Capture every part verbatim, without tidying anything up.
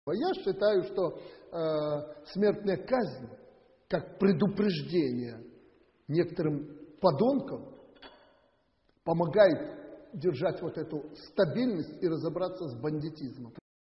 Я считаю, что э, смертная казнь, как предупреждение некоторым подонкам, помогает держать вот эту стабильность и разобраться с бандитизмом.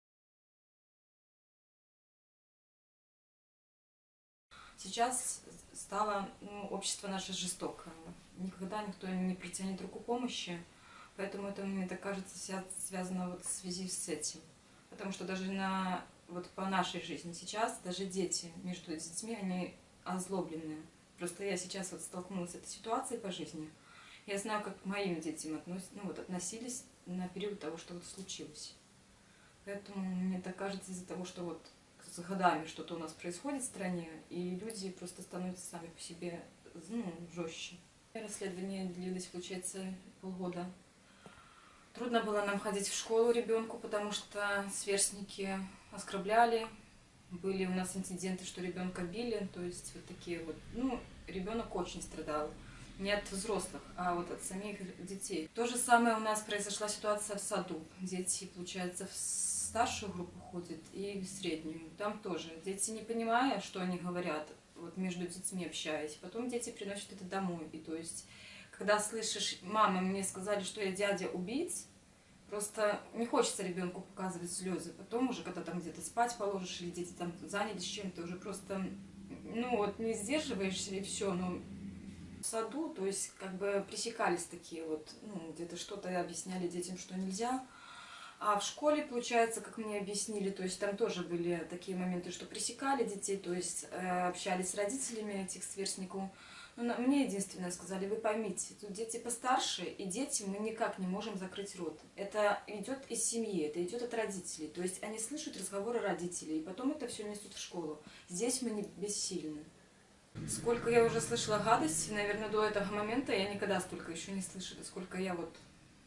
Сейчас стало ну, общество наше жестокое. Никогда никто не протянет руку помощи, поэтому это, мне так кажется, связано вот в связи с этим. Потому что даже на, вот по нашей жизни сейчас, даже дети, между детьми, они озлобленные. Просто я сейчас вот столкнулась с этой ситуацией по жизни. Я знаю, как к моим детям относ, ну, вот, относились на период того, что вот случилось. Поэтому мне так кажется, из-за того, что вот с годами что-то у нас происходит в стране, и люди просто становятся сами по себе ну, жестче. Расследование длилось, получается, полгода. Трудно было нам ходить в школу ребенку, потому что сверстники оскорбляли. Были у нас инциденты, что ребенка били, то есть вот такие вот. Ну, ребенок очень страдал. Не от взрослых, а вот от самих детей. То же самое у нас произошла ситуация в саду. Дети, получается, в старшую группу ходят и в среднюю. Там тоже дети, не понимая, что они говорят, вот между детьми общаясь, потом дети приносят это домой. И то есть, когда слышишь, мама, мне сказали, что я дядя убийц, просто не хочется ребенку показывать слезы. Потом уже, когда там где-то спать положишь, или дети там занялись чем-то, уже просто, ну вот, не сдерживаешься и все, ну, в саду, то есть как бы пресекались такие вот, ну, где-то что-то объясняли детям, что нельзя. А в школе, получается, как мне объяснили, то есть там тоже были такие моменты, что пресекали детей, то есть э, общались с родителями этих сверстников. Но мне единственное сказали, вы поймите, тут дети постарше, и дети мы никак не можем закрыть рот. Это идет из семьи, это идет от родителей. То есть они слышат разговоры родителей, и потом это все несут в школу. Здесь мы не бессильны. Сколько я уже слышала гадости, наверное, до этого момента я никогда столько еще не слышала, сколько я вот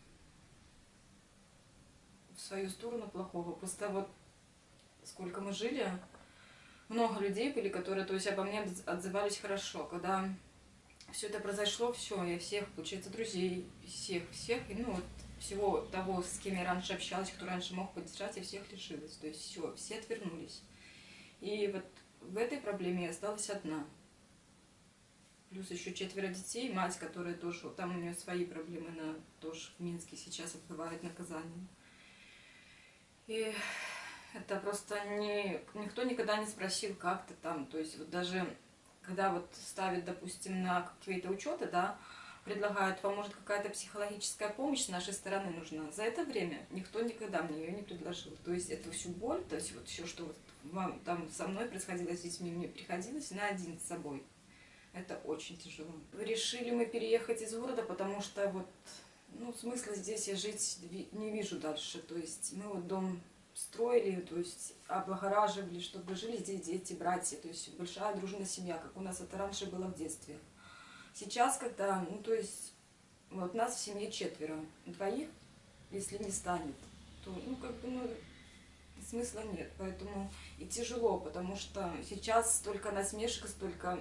в свою сторону плохого. Просто вот сколько мы жили, много людей были, которые, то есть, обо мне отзывались хорошо. Когда все это произошло, все, я всех, получается, друзей, всех, всех, и, ну, вот, всего того, с кем я раньше общалась, кто раньше мог поддержать, я всех лишилась. То есть все, все отвернулись. И вот в этой проблеме я осталась одна. Плюс еще четверо детей, мать, которая тоже, там у нее свои проблемы, она тоже в Минске сейчас отбывает наказание. И это просто не, никто никогда не спросил, как ты там, то есть вот даже когда вот ставят, допустим, на какие-то учеты, да, предлагают, вам может какая-то психологическая помощь с нашей стороны нужна. За это время никто никогда мне ее не предложил. То есть эту всю боль, то есть вот все, что вот вам там со мной происходило, с детьми, мне приходилось на один с собой. Это очень тяжело. Решили мы переехать из города, потому что вот, ну, смысла здесь я жить не вижу дальше. То есть мы вот дом строили, то есть облагораживали, чтобы жили здесь дети, братья, то есть большая дружная семья, как у нас это раньше было в детстве. Сейчас, когда, ну, то есть, вот нас в семье четверо, двоих, если не станет, то, ну, как бы, ну, смысла нет. Поэтому и тяжело, потому что сейчас столько насмешек, столько...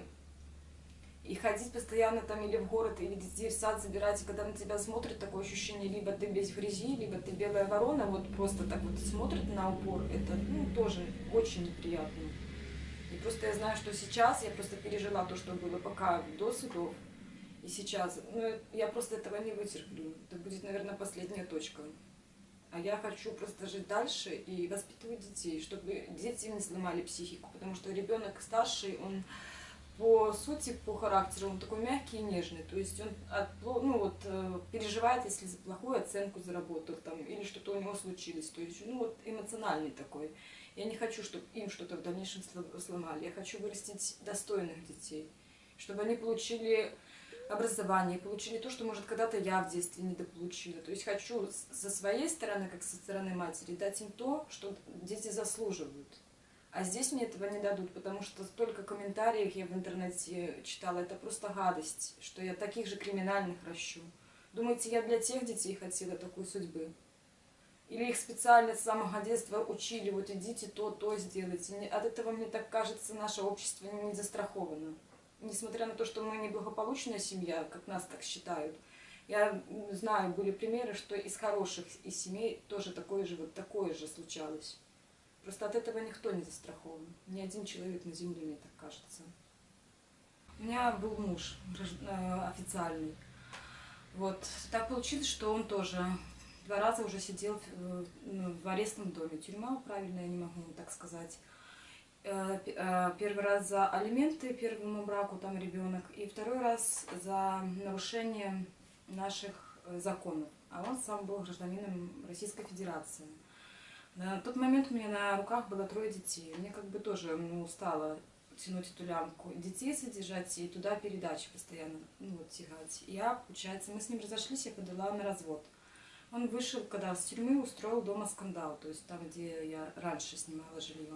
И ходить постоянно там или в город, или детей в сад забирать, и когда на тебя смотрят, такое ощущение, либо ты весь в грязи, либо ты белая ворона, вот просто так вот смотрят на упор, это, ну, тоже очень неприятно. И просто я знаю, что сейчас, я просто пережила то, что было пока до судов, и сейчас, ну, я просто этого не вытерплю. Это будет, наверное, последняя точка. А я хочу просто жить дальше и воспитывать детей, чтобы дети не сломали психику, потому что ребенок старший, он... По сути, по характеру он такой мягкий и нежный. То есть он от, ну, вот, переживает, если за плохую оценку заработал там, или что-то у него случилось. То есть, ну, вот, эмоциональный такой. Я не хочу, чтобы им что-то в дальнейшем сломали. Я хочу вырастить достойных детей. Чтобы они получили образование, получили то, что, может, когда-то я в детстве недополучила. То есть хочу со своей стороны, как со стороны матери, дать им то, что дети заслуживают. А здесь мне этого не дадут, потому что столько комментариев я в интернете читала, это просто гадость, что я таких же криминальных ращу. Думаете, я для тех детей хотела такой судьбы? Или их специально с самого детства учили, вот идите то, то сделайте. От этого, мне так кажется, наше общество не застраховано. Несмотря на то, что мы неблагополучная семья, как нас так считают, я знаю, были примеры, что из хороших из семей тоже такое же, вот такое же случалось. Просто от этого никто не застрахован. Ни один человек на земле, мне так кажется. У меня был муж официальный. Вот. Так получилось, что он тоже два раза уже сидел в, в арестном доме. Тюрьма, правильно, я не могу так сказать. Первый раз за алименты первому браку, там ребенок, и второй раз за нарушение наших законов. А он сам был гражданином Российской Федерации. На тот момент у меня на руках было трое детей. Мне как бы тоже ну, устала тянуть эту лямку. Детей содержать и туда передачи постоянно ну, вот, тягать. И я, получается, мы с ним разошлись, я подала на развод. Он вышел, когда с тюрьмы, устроил дома скандал, то есть там, где я раньше снимала жилье.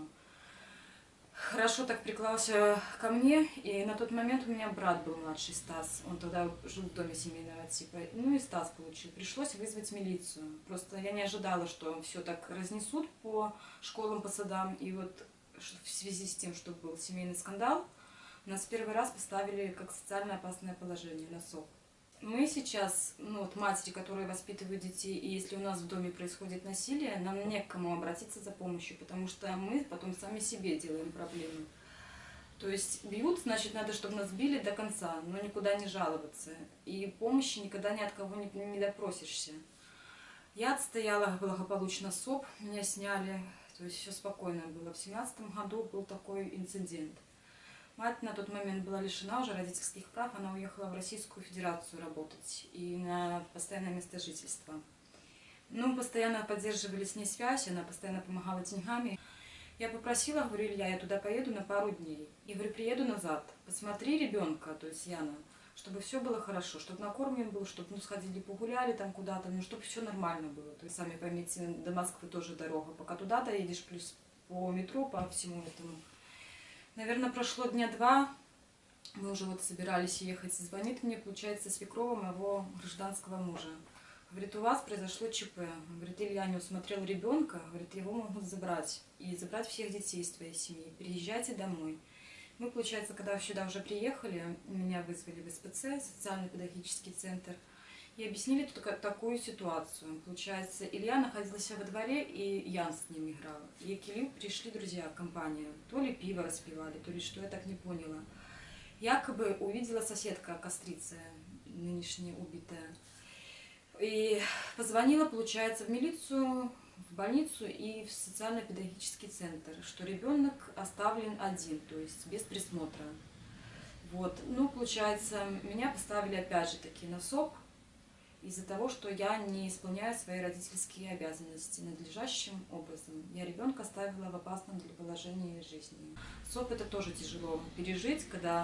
Хорошо так приклался ко мне, и на тот момент у меня брат был младший, Стас. Он тогда жил в доме семейного типа. Ну и Стас получил. Пришлось вызвать милицию. Просто я не ожидала, что все так разнесут по школам, по садам. И вот в связи с тем, что был семейный скандал, нас первый раз поставили как социально опасное положение на СОП. Мы сейчас, ну вот матери, которые воспитывают детей, и если у нас в доме происходит насилие, нам не к кому обратиться за помощью, потому что мы потом сами себе делаем проблемы. То есть бьют, значит, надо, чтобы нас били до конца, но никуда не жаловаться. И помощи никогда ни от кого не, не допросишься. Я отстояла благополучно СОП, меня сняли, то есть все спокойно было. В семнадцатом году был такой инцидент. Мать на тот момент была лишена уже родительских прав, она уехала в Российскую Федерацию работать и на постоянное место жительства. Ну, мы постоянно поддерживали с ней связь, она постоянно помогала деньгами. Я попросила, говорю, Илья, я туда поеду на пару дней. И говорю, приеду назад, посмотри ребенка, то есть Яна, чтобы все было хорошо, чтобы накормлен был, чтобы ну, сходили погуляли там куда-то, ну, чтобы все нормально было. То есть, сами поймите, до Москвы тоже дорога, пока туда доедешь, плюс по метро, по всему этому. Наверное, прошло дня два, мы уже вот собирались ехать, звонит мне, получается, свекрова моего гражданского мужа. Говорит, у вас произошло ЧП. Говорит, Илья не усмотрел ребенка, говорит, его могут забрать. И забрать всех детей из твоей семьи. Приезжайте домой. Мы, получается, когда сюда уже приехали, меня вызвали в СПЦ, социально-педагогический центр, и объяснили такую ситуацию. Получается, Илья находился во дворе, и Ян с ним играл. И к Илью пришли друзья, компания. То ли пиво распивали, то ли что, я так не поняла. Якобы увидела соседка, кострица, нынешняя убитая. И позвонила, получается, в милицию, в больницу и в социально-педагогический центр, что ребенок оставлен один, то есть без присмотра. Вот. Ну, получается, меня поставили опять же таки на СОП, из-за того, что я не исполняю свои родительские обязанности надлежащим образом. Я ребенка оставила в опасном для положения жизни. СОП это тоже тяжело пережить, когда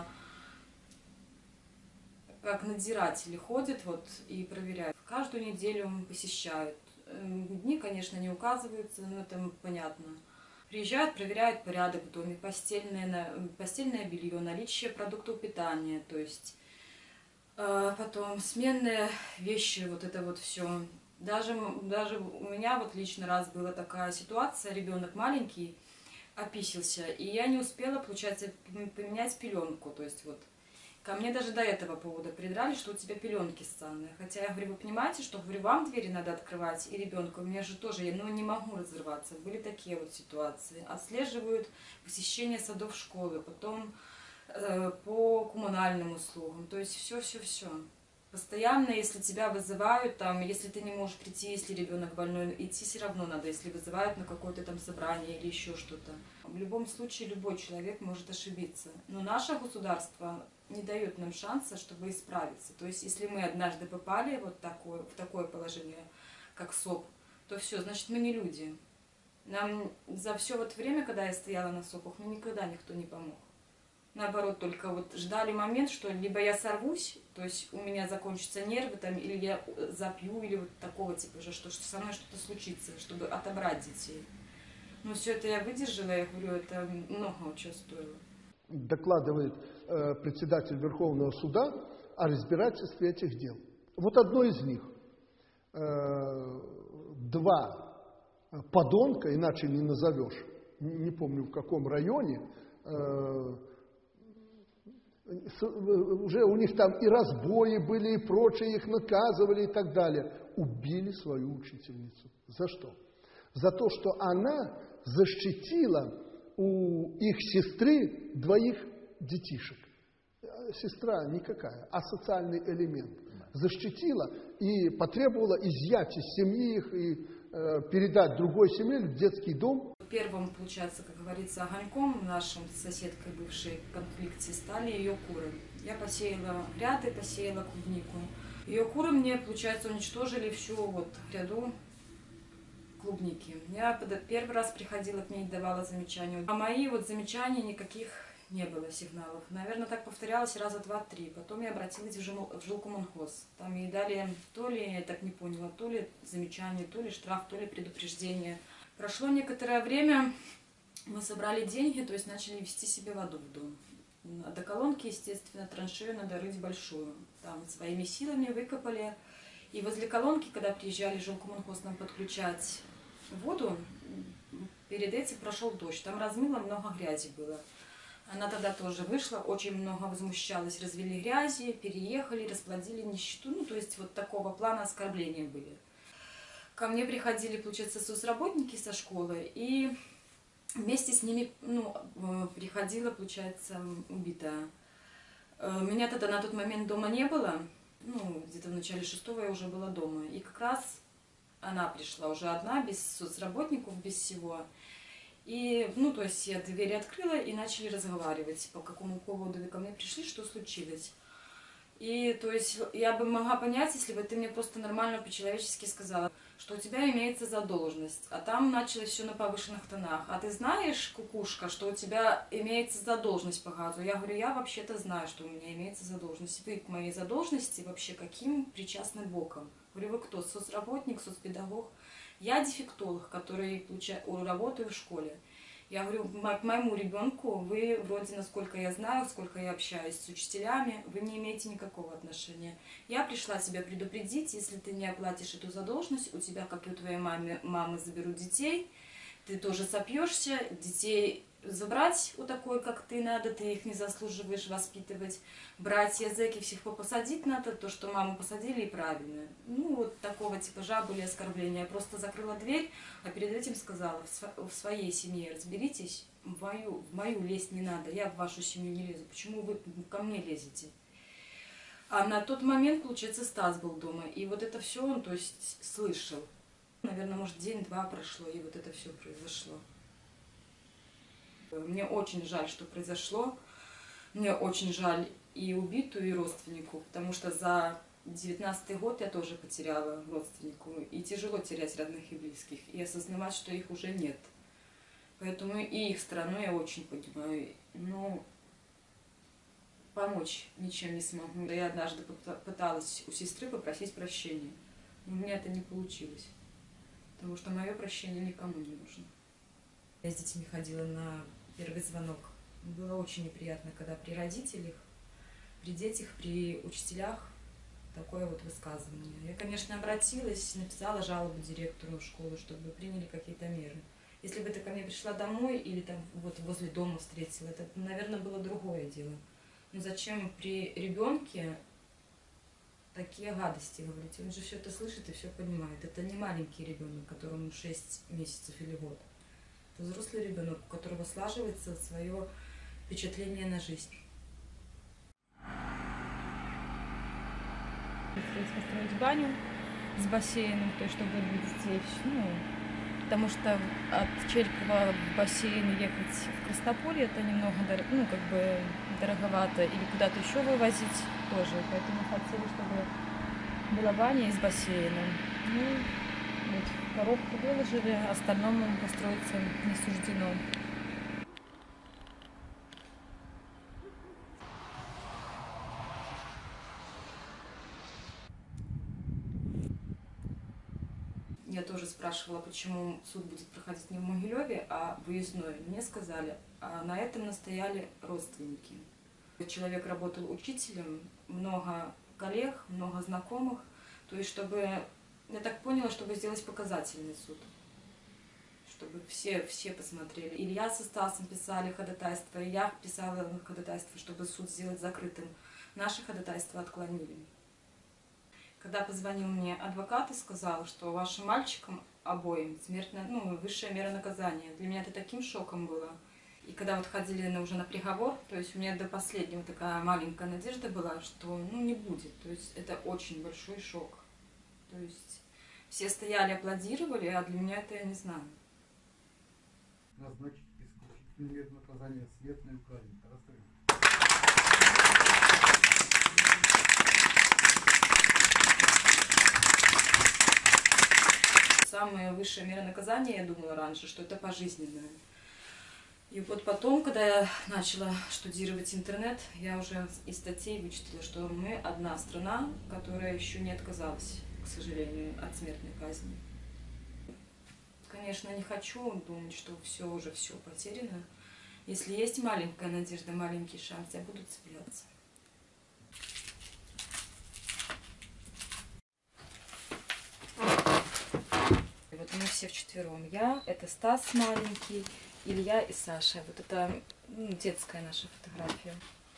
как надзиратели ходят вот, и проверяют. Каждую неделю посещают. Дни, конечно, не указываются, но это понятно. Приезжают, проверяют порядок в доме, постельное, постельное белье, наличие продуктов питания, то есть потом сменные вещи, вот это вот все. Даже, даже у меня вот лично раз была такая ситуация, ребенок маленький описался, и я не успела, получается, поменять пеленку. То есть вот ко мне даже до этого повода придрали, что у тебя пеленки ссаные. Хотя я говорю, вы понимаете, что говорю, вам двери надо открывать, и ребенку, у меня же тоже, я ну, не могу разрываться. Были такие вот ситуации. Отслеживают посещение садов школы, потом по коммунальным услугам, то есть все-все-все. Постоянно, если тебя вызывают, там, если ты не можешь прийти, если ребенок больной, идти все равно надо, если вызывают на какое-то там собрание или еще что-то. В любом случае, любой человек может ошибиться. Но наше государство не дает нам шанса, чтобы исправиться. То есть, если мы однажды попали вот такое, в такое положение, как СОП, то все, значит, мы не люди. Нам за все вот время, когда я стояла на СОПах, мне никогда никто не помог. Наоборот, только вот ждали момент, что либо я сорвусь, то есть у меня закончатся нервы, там, или я запью, или вот такого типа уже, что, что со мной что-то случится, чтобы отобрать детей. Но все это я выдержала, я говорю, это много чего стоило. Докладывает э, председатель Верховного суда о разбирательстве этих дел. Вот одно из них. Э, два подонка, иначе не назовешь, не помню в каком районе, э, уже у них там и разбои были, и прочее, их наказывали и так далее. Убили свою учительницу. За что? За то, что она защитила у их сестры двоих детишек. Сестра никакая, а социальный элемент. Защитила и потребовала изъять из семьи их и э, передать другой семье в детский дом. Первым, получается, как говорится, огоньком нашим с соседкой бывшей в конфликте стали ее куры. Я посеяла гряды, посеяла клубнику. Ее куры мне, получается, уничтожили всю вот гряду клубники. Я первый раз приходила к ней, давала замечания. А мои вот замечания никаких не было сигналов. Наверное, так повторялось раза два-три. Потом я обратилась в, жил, в жилкомунхоз. Там ей дали то ли, я так не поняла, то ли замечание, то ли штраф, то ли предупреждение. Прошло некоторое время, мы собрали деньги, то есть начали вести себе воду в дом. А до колонки, естественно, траншею надо рыть большую. Там своими силами выкопали. И возле колонки, когда приезжали жилкомунхоз нам подключать воду, перед этим прошел дождь. Там размыло, много грязи было. Она тогда тоже вышла, очень много возмущалась. Развели грязи, переехали, расплодили нищету. Ну, то есть вот такого плана оскорбления были. Ко мне приходили, получается, соцработники со школы, и вместе с ними, ну, приходила, получается, убитая. Меня тогда на тот момент дома не было. Ну, где-то в начале шестого я уже была дома. И как раз она пришла уже одна, без соцработников, без всего. И, ну, то есть я двери открыла и начали разговаривать, по какому поводу вы ко мне пришли, что случилось. И, то есть, я бы могла понять, если бы ты мне просто нормально по-человечески сказала, что у тебя имеется задолженность, а там началось все на повышенных тонах. А ты знаешь, кукушка, что у тебя имеется задолженность по газу? Я говорю, я вообще-то знаю, что у меня имеется задолженность. Вы к моей задолженности вообще каким причастны боком? Говорю, вы кто? Соцработник, соцпедагог? Я дефектолог, который получаю, работаю в школе. Я говорю, к моему ребенку вы вроде, насколько я знаю, сколько я общаюсь с учителями, вы не имеете никакого отношения. Я пришла тебя предупредить, если ты не оплатишь эту задолженность, у тебя, как и у твоей мамы, мамы заберут детей, ты тоже сопьешься, детей забрать у такой, как ты, надо, ты их не заслуживаешь воспитывать. Братья, зэки, всех посадить надо, то, что маму посадили, и правильно. Ну, вот такого типажа были оскорбления. Я просто закрыла дверь, а перед этим сказала, в своей семье разберитесь, в мою, в мою лезть не надо, я в вашу семью не лезу. Почему вы ко мне лезете? А на тот момент, получается, Стас был дома, и вот это все он, то есть, слышал. Наверное, может, день-два прошло, и вот это все произошло. Мне очень жаль, что произошло. Мне очень жаль и убитую, и родственнику, потому что за девятнадцатый год я тоже потеряла родственнику. И тяжело терять родных и близких, и осознавать, что их уже нет. Поэтому и их сторону я очень понимаю. Но помочь ничем не смогу. Я однажды пыталась у сестры попросить прощения, но у меня это не получилось, потому что мое прощение никому не нужно. Я с детьми ходила на первый звонок. Было очень неприятно, когда при родителях, при детях, при учителях такое вот высказывание. Я, конечно, обратилась, написала жалобу директору школы, чтобы приняли какие-то меры. Если бы ты ко мне пришла домой или там вот возле дома встретила, это, наверное, было другое дело. Но зачем при ребенке такие гадости говорить? Он же все это слышит и все понимает. Это не маленький ребенок, которому шесть месяцев или год. Это взрослый ребенок, у которого слаживается свое впечатление на жизнь. Здесь построить баню с бассейном, то есть чтобы для детей, ну, потому что от Черькова в бассейн ехать в Краснополье это немного, ну, как бы дороговато, или куда-то еще вывозить тоже, поэтому хотели, чтобы была баня с бассейном. Ну, вот, коробку выложили, остальному построиться не суждено. Я тоже спрашивала, почему суд будет проходить не в Могилеве, а выездной. Мне сказали, а на этом настояли родственники. Человек работал учителем, много коллег, много знакомых. То есть, чтобы, я так поняла, чтобы сделать показательный суд. Чтобы все, все посмотрели. Илья со Стасом писали ходатайство, и я писала ходатайство, чтобы суд сделать закрытым. Наши ходатайства отклонили. Когда позвонил мне адвокат и сказал, что вашим мальчикам обоим. Смертная, ну, высшая мера наказания. Для меня это таким шоком было. И когда вот ходили на, уже на приговор, то есть у меня до последнего такая маленькая надежда была, что ну не будет. То есть это очень большой шок. То есть все стояли, аплодировали, а для меня это я не знаю. Назначить исключительную меру наказания смертную казнь. Расстрел. Самая высшая мера наказания, я думала раньше, что это пожизненное. И вот потом, когда я начала штудировать интернет, я уже из статей вычитала, что мы одна страна, которая еще не отказалась, к сожалению, от смертной казни. Конечно, не хочу думать, что все уже все потеряно. Если есть маленькая надежда, маленький шанс, я буду цепляться. И вот мы все вчетвером. Я, это Стас маленький, Илья и Саша. Вот это ну, детская наша фотография.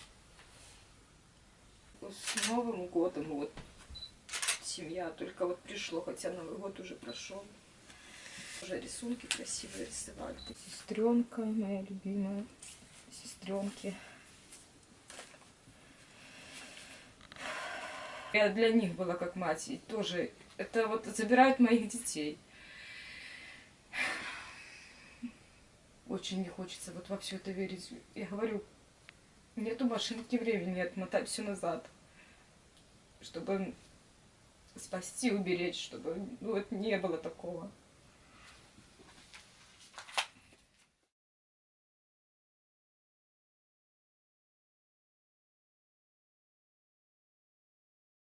С Новым годом вот семья только вот пришло, хотя Новый год уже прошел. Уже рисунки красивые рисовали. Сестренка моя любимая, сестренки. Я для них была как мать, и тоже это вот забирают моих детей. Очень не хочется вот во все это верить. Я говорю, нету машинки времени отмотать все назад, чтобы спасти, уберечь, чтобы ну, вот не было такого.